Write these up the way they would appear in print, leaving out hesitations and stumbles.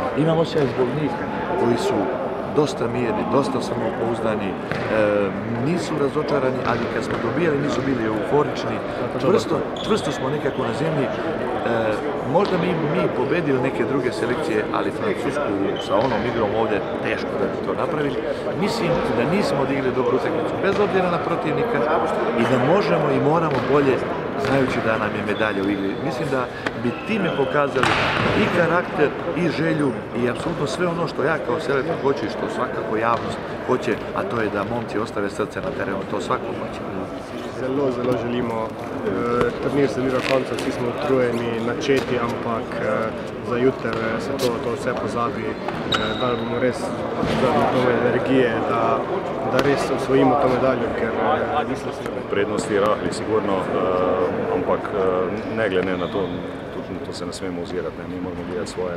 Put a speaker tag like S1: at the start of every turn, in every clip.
S1: Imam osjećaj zbog njih koji su dosta mirni, dosta samopouzdani, nisu razočarani, ali kad smo dobijali nisu bili euforični, čvrsto smo nekako na zemlji. Možda mi pobedili neke druge selekcije, ali Francusku sa onom igrom ovdje teško da bi to napravili. Mislim da nismo odigli dobru utakmicu bez obzira na protivnika i da možemo i moramo bolje, znajući da nam je medalja u igri. Mislim da bi time pokazali i karakter, i želju, i apsolutno sve ono što ja kao selektor hoću i što svakako javnost hoće, a to je da momci ostave srce na terenu, to svako hoće.
S2: Zelo želimo. Turnir se vira konca, vsi smo utrujeni, načeti, ampak za jutri se to vse pozabi, da bomo res dali tome energije, da res osvojimo to medaljo, ker mislim si...
S3: Prednosti rahli sigurno, ampak ne glede na to, tudi to se ne smemo ozirati, mi moramo gledati svoje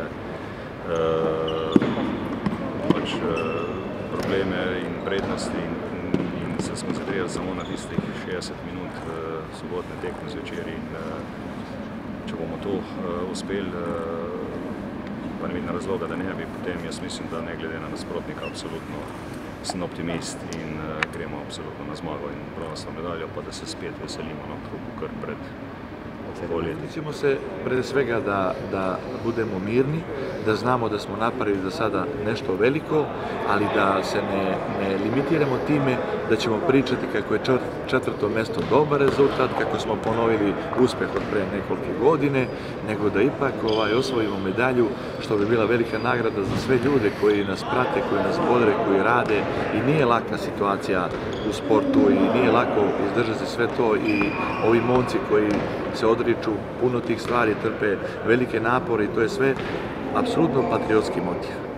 S3: probleme in prednosti in se skoncentrirati samo na tistih 60 minut sobotne tekme zvečer in če bomo to uspeli, pa ne vidim razloga, da ne bi, potem jaz mislim, da ne glede na nasprotnika, absolutno sem optimist in gremo absolutno na zmago in bronasta medaljo, pa da se spet veselimo na krugu kar pred okoljem.
S1: Trudimo se prede svega da budemo mirni, da znamo da smo napravili za sada nešto veliko, ali da se ne limitiramo time da ćemo pričati kako je četvrto mjesto dobar rezultat, kako smo ponovili uspjeh od pre nekoliko godine, nego da ipak osvojimo medalju, što bi bila velika nagrada za sve ljude koji nas prate, koji nas bodre, koji rade, i nije laka situacija u sportu i nije lako izdržati sve to, i ovi momci koji se odriču puno tih stvari, trpe velike napore, i to je sve apsolutno patriotski motiv.